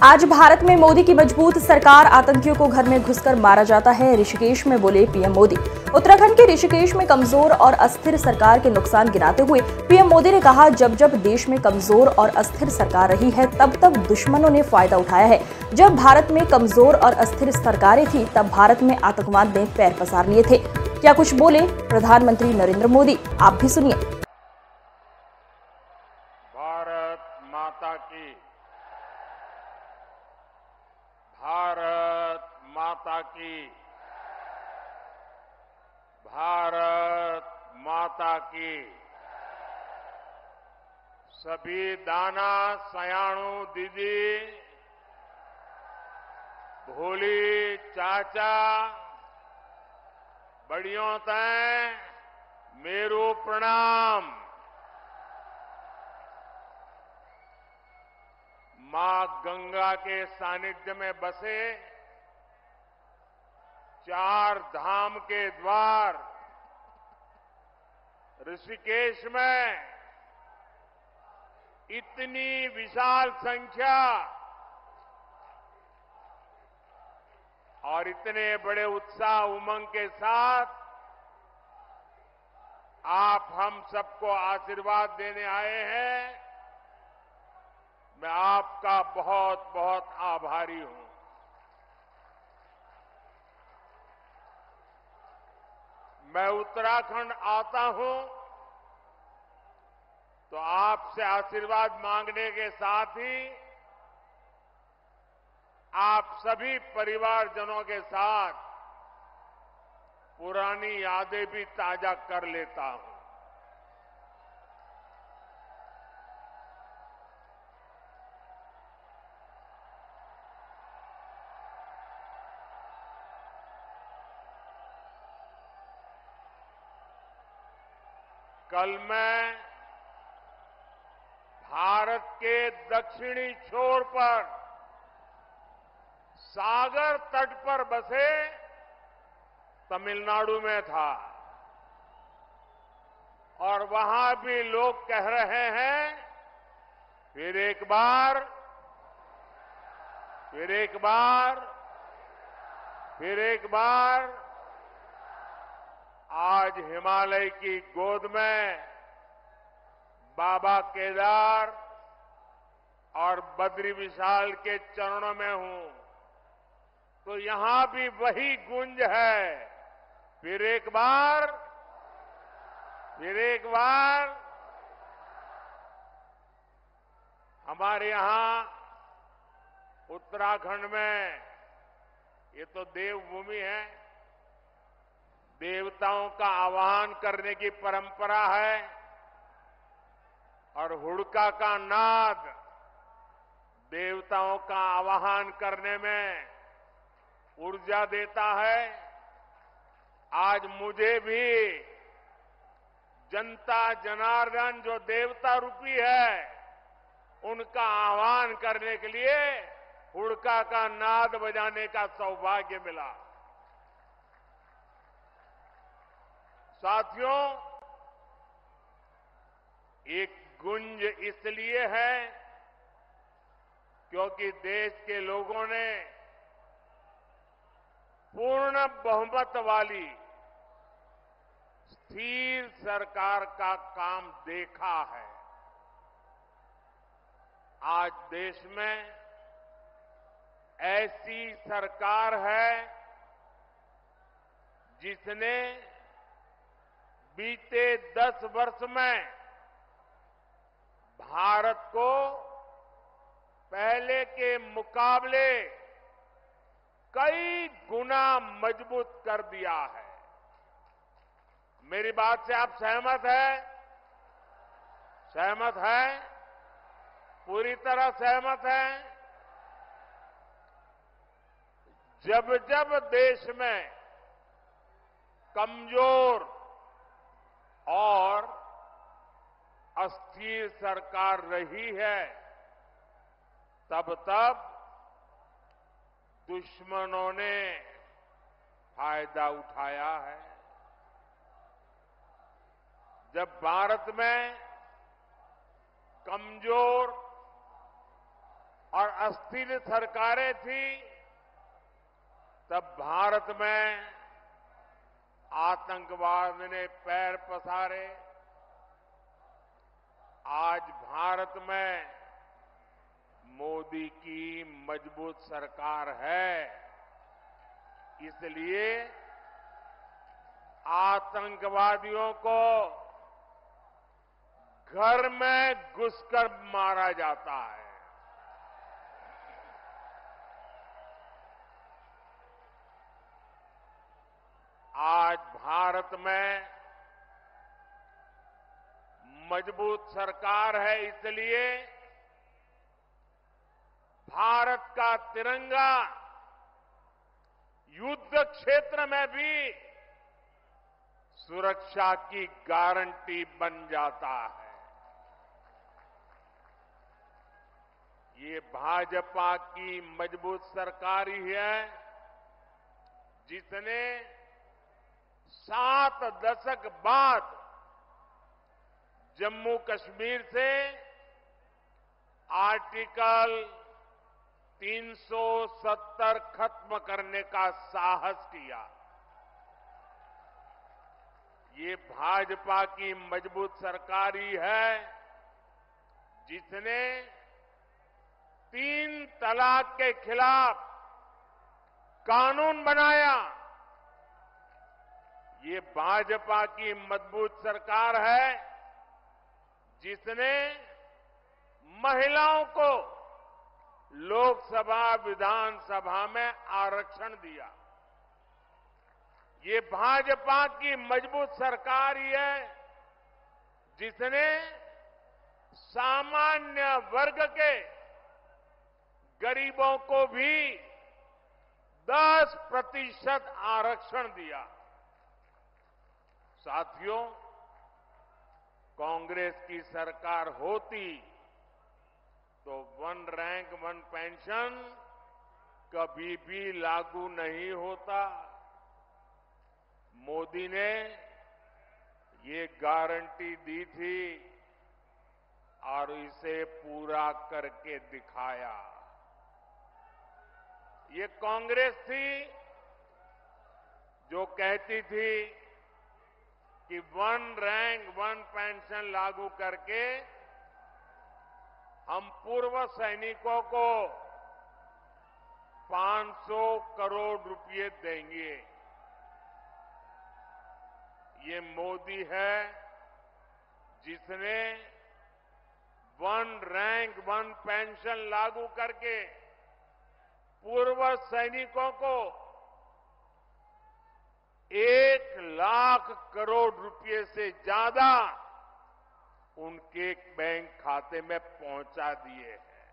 आज भारत में मोदी की मजबूत सरकार, आतंकियों को घर में घुसकर मारा जाता है, ऋषिकेश में बोले पीएम मोदी। उत्तराखंड के ऋषिकेश में कमजोर और अस्थिर सरकार के नुकसान गिनाते हुए पीएम मोदी ने कहा, जब जब देश में कमजोर और अस्थिर सरकार रही है तब तब दुश्मनों ने फायदा उठाया है। जब भारत में कमजोर और अस्थिर सरकारें थी तब भारत में आतंकवाद ने पैर पसार लिए थे। क्या कुछ बोले प्रधानमंत्री नरेंद्र मोदी, आप भी सुनिए। भारत माता की, भारत माता की, भारत माता की। सभी दाना सयाणु दीदी, भोली चाचा, बड़ियों तय मेरू प्रणाम। मां गंगा के सानिध्य में बसे चार धाम के द्वार ऋषिकेश में इतनी विशाल संख्या और इतने बड़े उत्साह उमंग के साथ आप हम सबको आशीर्वाद देने आए हैं। मैं आपका बहुत बहुत आभारी हूं। मैं उत्तराखंड आता हूं तो आपसे आशीर्वाद मांगने के साथ ही आप सभी परिवारजनों के साथ पुरानी यादें भी ताजा कर लेता हूं। कल मैं भारत के दक्षिणी छोर पर सागर तट पर बसे तमिलनाडु में था और वहां भी लोग कह रहे हैं, फिर एक बार, फिर एक बार, फिर एक बार। आज हिमालय की गोद में बाबा केदार और बद्री विशाल के चरणों में हूं तो यहां भी वही गूंज है, फिर एक बार, फिर एक बार। हमारे यहां उत्तराखंड में ये तो देवभूमि है, देवताओं का आवाहन करने की परंपरा है और हुड़का का नाद देवताओं का आवाहन करने में ऊर्जा देता है। आज मुझे भी जनता जनार्दन जो देवता रूपी है उनका आह्वान करने के लिए हुड़का का नाद बजाने का सौभाग्य मिला। साथियों, एक गुंज इसलिए है क्योंकि देश के लोगों ने पूर्ण बहुमत वाली स्थिर सरकार का काम देखा है। आज देश में ऐसी सरकार है जिसने बीते 10 वर्ष में भारत को पहले के मुकाबले कई गुना मजबूत कर दिया है। मेरी बात से आप सहमत हैं? सहमत हैं? पूरी तरह सहमत हैं? जब जब देश में कमजोर और अस्थिर सरकार रही है तब तब दुश्मनों ने फायदा उठाया है। जब भारत में कमजोर और अस्थिर सरकारें थी, तब भारत में आतंकवाद ने पैर पसारे। आज भारत में मोदी की मजबूत सरकार है, इसलिए आतंकवादियों को घर में घुसकर मारा जाता है। आज भारत में मजबूत सरकार है, इसलिए भारत का तिरंगा युद्ध क्षेत्र में भी सुरक्षा की गारंटी बन जाता है। ये भाजपा की मजबूत सरकार ही है जिसने 7 दशक बाद जम्मू कश्मीर से आर्टिकल 370 खत्म करने का साहस किया। ये भाजपा की मजबूत सरकार ही है जिसने 3 तलाक के खिलाफ कानून बनाया। ये भाजपा की मजबूत सरकार है जिसने महिलाओं को लोकसभा विधानसभा में आरक्षण दिया। ये भाजपा की मजबूत सरकार ही है जिसने सामान्य वर्ग के गरीबों को भी 10% आरक्षण दिया। साथियों, कांग्रेस की सरकार होती तो 1 रैंक 1 पेंशन कभी भी लागू नहीं होता। मोदी ने ये गारंटी दी थी और इसे पूरा करके दिखाया। ये कांग्रेस थी जो कहती थी कि 1 रैंक 1 पेंशन लागू करके हम पूर्व सैनिकों को 500 करोड़ रुपए देंगे। ये मोदी है जिसने 1 रैंक 1 पेंशन लागू करके पूर्व सैनिकों को 1 लाख करोड़ रुपए से ज्यादा उनके बैंक खाते में पहुंचा दिए हैं।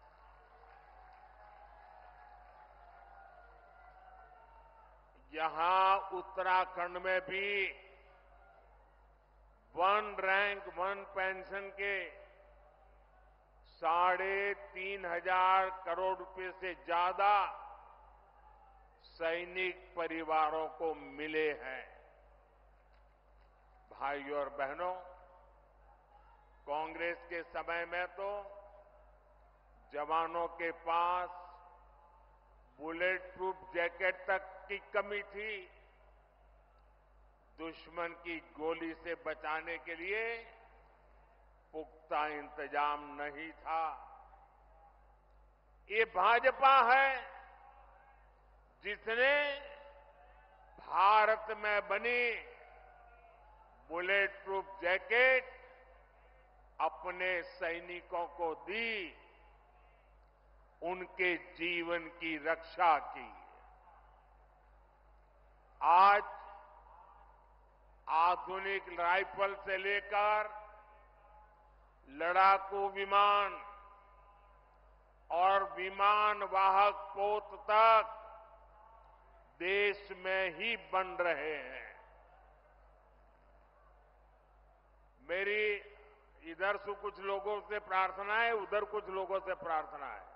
यहां उत्तराखंड में भी 1 रैंक 1 पेंशन के 3,500 करोड़ रुपए से ज्यादा सैनिक परिवारों को मिले हैं। भाइयों और बहनों, कांग्रेस के समय में तो जवानों के पास बुलेट प्रूफ जैकेट तक की कमी थी। दुश्मन की गोली से बचाने के लिए पुख्ता इंतजाम नहीं था। ये भाजपा है जिसने भारत में बनी बुलेट प्रूफ जैकेट अपने सैनिकों को दी, उनके जीवन की रक्षा की। आज आधुनिक राइफल से लेकर लड़ाकू विमान और विमान वाहक पोत तक देश में ही बन रहे हैं। मेरी इधर से कुछ लोगों से प्रार्थना है, उधर कुछ लोगों से प्रार्थना है।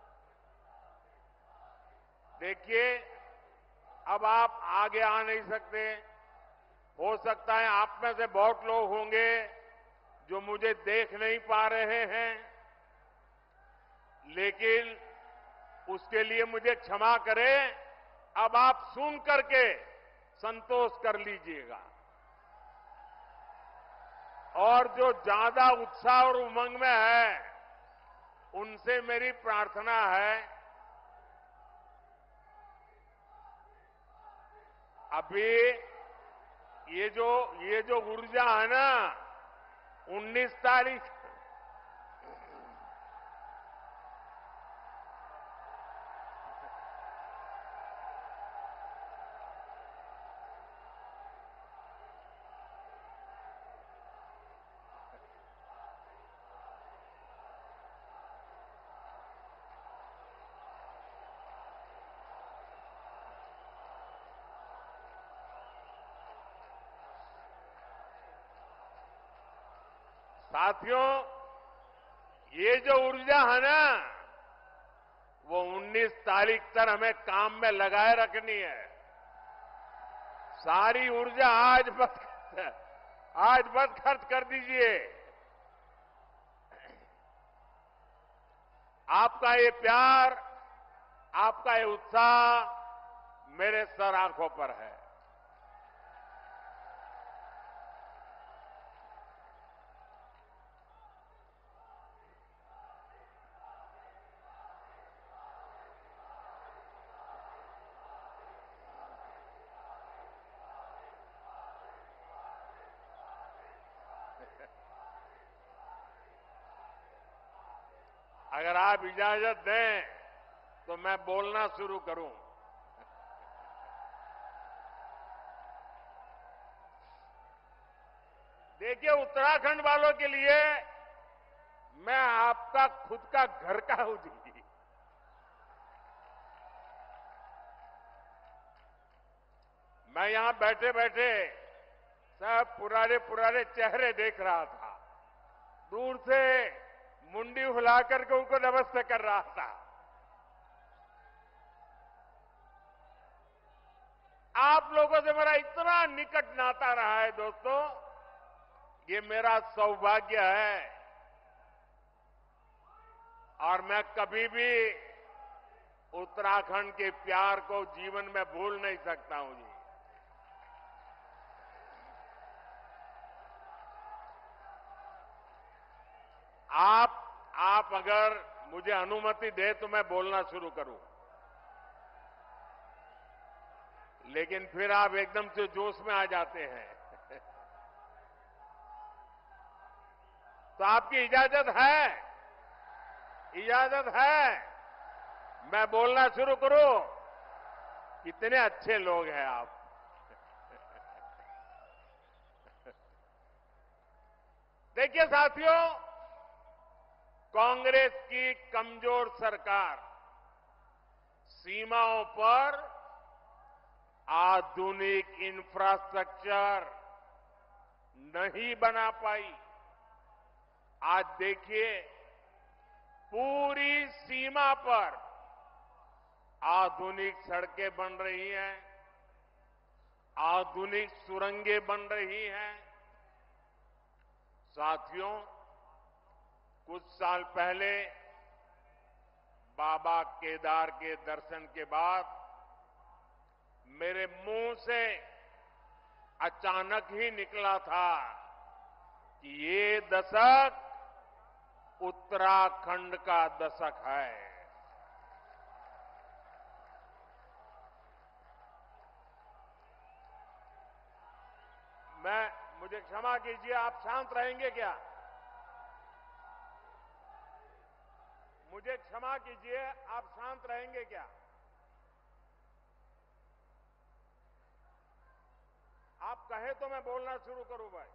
देखिए, अब आप आगे आ नहीं सकते। हो सकता है आप में से बहुत लोग होंगे जो मुझे देख नहीं पा रहे हैं, लेकिन उसके लिए मुझे क्षमा करें, अब आप सुन करके संतोष कर लीजिएगा। और जो ज्यादा उत्साह और उमंग में है, उनसे मेरी प्रार्थना है, अभी ये जो ऊर्जा है ना, 19 तारीख साथियों, ये जो ऊर्जा है ना, वो 19 तारीख तक हमें काम में लगाए रखनी है। सारी ऊर्जा आज बस खर्च कर दीजिए। आपका ये प्यार, आपका ये उत्साह मेरे सर आंखों पर है। अगर आप इजाजत दें तो मैं बोलना शुरू करूं। देखिए, उत्तराखंड वालों के लिए मैं आपका खुद का घर का हूं जी। मैं यहां बैठे बैठे सब पुराने चेहरे देख रहा था। दूर से मुंडी हिला करके उनको नमस्ते कर रहा था। आप लोगों से मेरा इतना निकट नाता रहा है दोस्तों, ये मेरा सौभाग्य है। और मैं कभी भी उत्तराखंड के प्यार को जीवन में भूल नहीं सकता हूं जी। आप अगर मुझे अनुमति दे तो मैं बोलना शुरू करूं, लेकिन फिर आप एकदम से जोश में आ जाते हैं। तो आपकी इजाजत है? इजाजत है मैं बोलना शुरू करूं? कितने अच्छे लोग हैं आप। देखिए साथियों, कांग्रेस की कमजोर सरकार सीमाओं पर आधुनिक इंफ्रास्ट्रक्चर नहीं बना पाई। आज देखिए, पूरी सीमा पर आधुनिक सड़कें बन रही हैं, आधुनिक सुरंगें बन रही हैं। साथियों, कुछ साल पहले बाबा केदार के दर्शन के बाद मेरे मुंह से अचानक ही निकला था कि ये दशक उत्तराखंड का दशक है। मुझे क्षमा कीजिए, आप शांत रहेंगे क्या? मुझे क्षमा कीजिए, आप शांत रहेंगे क्या? आप कहे तो मैं बोलना शुरू करूं भाई।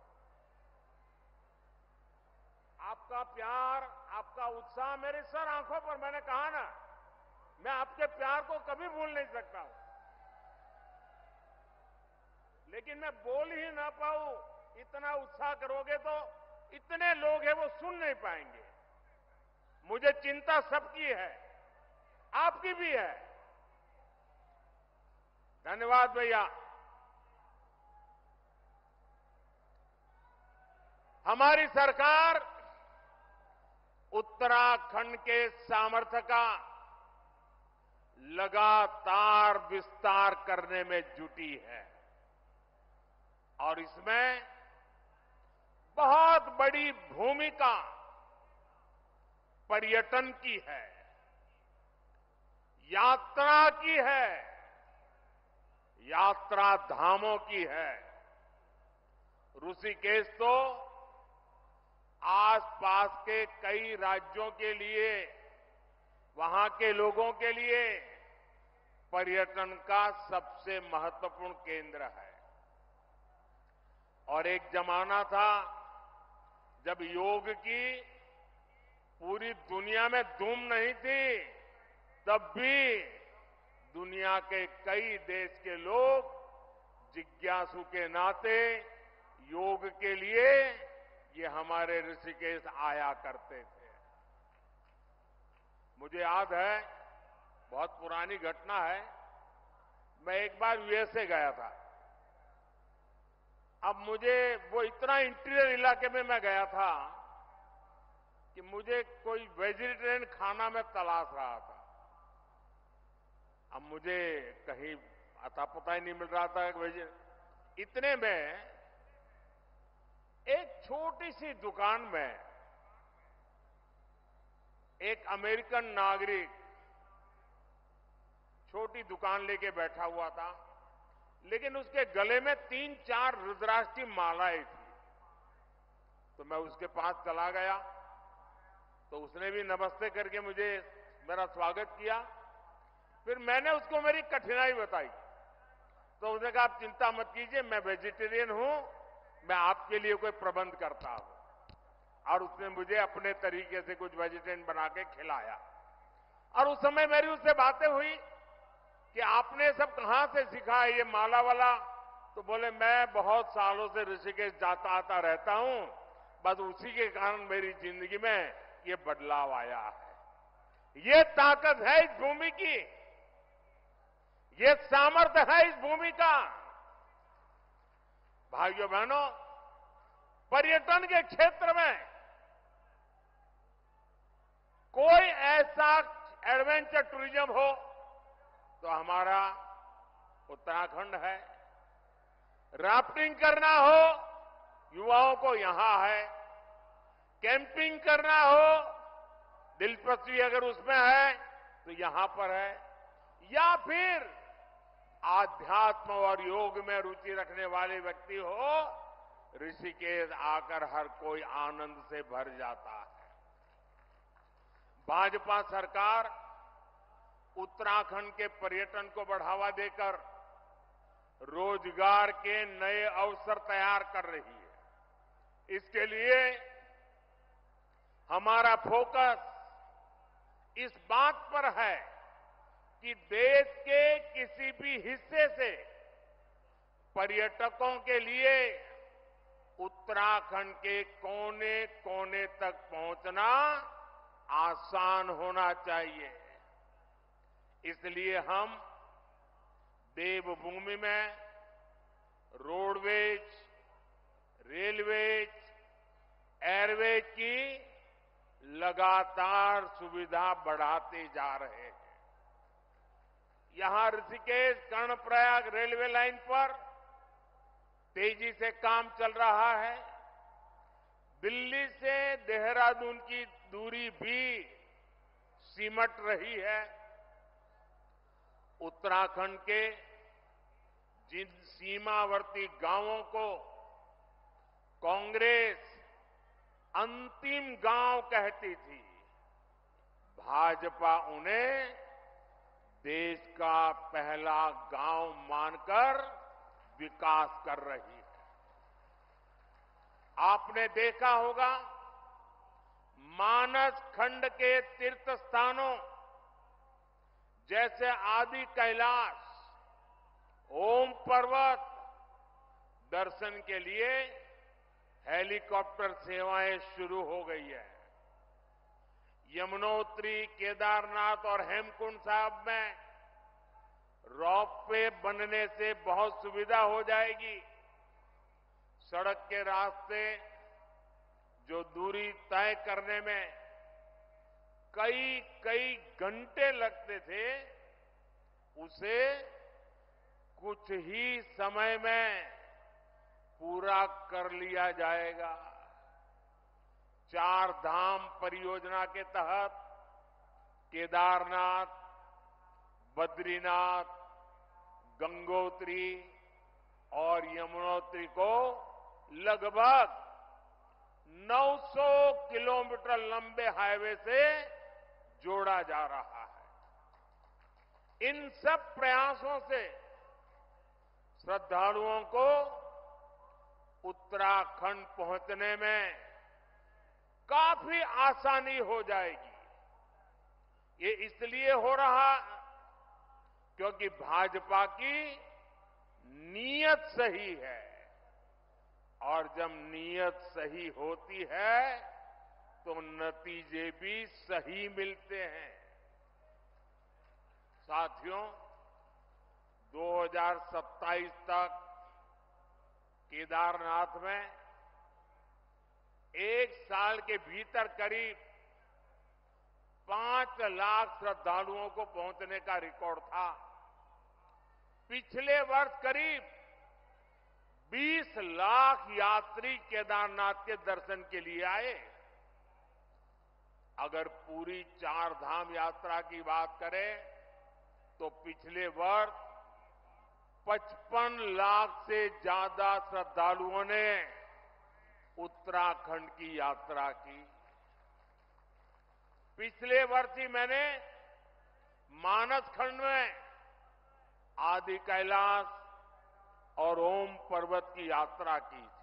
आपका प्यार, आपका उत्साह मेरे सर आंखों पर, मैंने कहा ना, मैं आपके प्यार को कभी भूल नहीं सकता हूं। लेकिन मैं बोल ही ना पाऊं, इतना उत्साह करोगे तो इतने लोग हैं वो सुन नहीं पाएंगे। मुझे चिंता सबकी है, आपकी भी है। धन्यवाद भैया। हमारी सरकार उत्तराखंड के सामर्थ्य का लगातार विस्तार करने में जुटी है और इसमें बहुत बड़ी भूमिका पर्यटन की है, यात्रा की है, यात्रा धामों की है। ऋषिकेश तो आसपास के कई राज्यों के लिए, वहां के लोगों के लिए पर्यटन का सबसे महत्वपूर्ण केंद्र है। और एक जमाना था जब योग की पूरी दुनिया में धूम नहीं थी, तब भी दुनिया के कई देश के लोग जिज्ञासु के नाते योग के लिए ये हमारे ऋषिकेश आया करते थे। मुझे याद है, बहुत पुरानी घटना है, मैं एक बार यूएसए गया था। अब मुझे वो इतना इंटीरियर इलाके में मैं गया था कि मुझे कोई वेजिटेरियन खाना में तलाश रहा था। अब मुझे कहीं अता पता ही नहीं मिल रहा था इतने में एक छोटी सी दुकान में एक अमेरिकन नागरिक छोटी दुकान लेके बैठा हुआ था, लेकिन उसके गले में 3-4 रुद्राक्ष की मालाएं थी। तो मैं उसके पास चला गया तो उसने भी नमस्ते करके मुझे मेरा स्वागत किया। फिर मैंने उसको मेरी कठिनाई बताई तो उसने कहा, आप चिंता मत कीजिए, मैं वेजिटेरियन हूं, मैं आपके लिए कोई प्रबंध करता हूं। और उसने मुझे अपने तरीके से कुछ वेजिटेरियन बना के खिलाया। और उस समय मेरी उससे बातें हुई कि आपने सब कहां से सीखा है ये माला वाला? तो बोले, मैं बहुत सालों से ऋषिकेश जाता आता रहता हूं, बस उसी के कारण मेरी जिंदगी में ये बदलाव आया है। ये ताकत है इस भूमि की, ये सामर्थ्य है इस भूमि का। भाइयों बहनों, पर्यटन के क्षेत्र में कोई ऐसा एडवेंचर टूरिज्म हो तो हमारा उत्तराखंड है। राफ्टिंग करना हो, युवाओं को यहां है। कैंपिंग करना हो, दिलचस्पी अगर उसमें है तो यहां पर है। या फिर आध्यात्म और योग में रुचि रखने वाले व्यक्ति हो, ऋषिकेश आकर हर कोई आनंद से भर जाता है। भाजपा सरकार उत्तराखंड के पर्यटन को बढ़ावा देकर रोजगार के नए अवसर तैयार कर रही है। इसके लिए हमारा फोकस इस बात पर है कि देश के किसी भी हिस्से से पर्यटकों के लिए उत्तराखंड के कोने कोने तक पहुंचना आसान होना चाहिए। इसलिए हम देवभूमि में रोडवेज, रेलवेज, एयरवेज की लगातार सुविधा बढ़ाते जा रहे हैं। यहां ऋषिकेश कर्णप्रयाग रेलवे लाइन पर तेजी से काम चल रहा है। दिल्ली से देहरादून की दूरी भी सिमट रही है। उत्तराखंड के जिन सीमावर्ती गांवों को कांग्रेस अंतिम गांव कहती थी, भाजपा उन्हें देश का पहला गांव मानकर विकास कर रही है। आपने देखा होगा, मानस खंड के तीर्थ स्थानों जैसे आदि कैलाश, ओम पर्वत दर्शन के लिए हेलीकॉप्टर सेवाएं शुरू हो गई है। यमुनोत्री, केदारनाथ और हेमकुंड साहब में रोपवे बनने से बहुत सुविधा हो जाएगी। सड़क के रास्ते जो दूरी तय करने में कई कई घंटे लगते थे, उसे कुछ ही समय में पूरा कर लिया जाएगा। 4 धाम परियोजना के तहत केदारनाथ, बद्रीनाथ, गंगोत्री और यमुनोत्री को लगभग 900 किलोमीटर लंबे हाईवे से जोड़ा जा रहा है। इन सब प्रयासों से श्रद्धालुओं को उत्तराखंड पहुंचने में काफी आसानी हो जाएगी। ये इसलिए हो रहा क्योंकि भाजपा की नीयत सही है, और जब नीयत सही होती है तो नतीजे भी सही मिलते हैं। साथियों, 2027 तक केदारनाथ में 1 साल के भीतर करीब 5 लाख श्रद्धालुओं को पहुंचने का रिकॉर्ड था। पिछले वर्ष करीब 20 लाख यात्री केदारनाथ के दर्शन के लिए आए। अगर पूरी 4 धाम यात्रा की बात करें तो पिछले वर्ष 55 लाख से ज्यादा श्रद्धालुओं ने उत्तराखंड की यात्रा की। पिछले वर्ष ही मैंने मानस खंड में आदि कैलाश और ओम पर्वत की यात्रा की थी।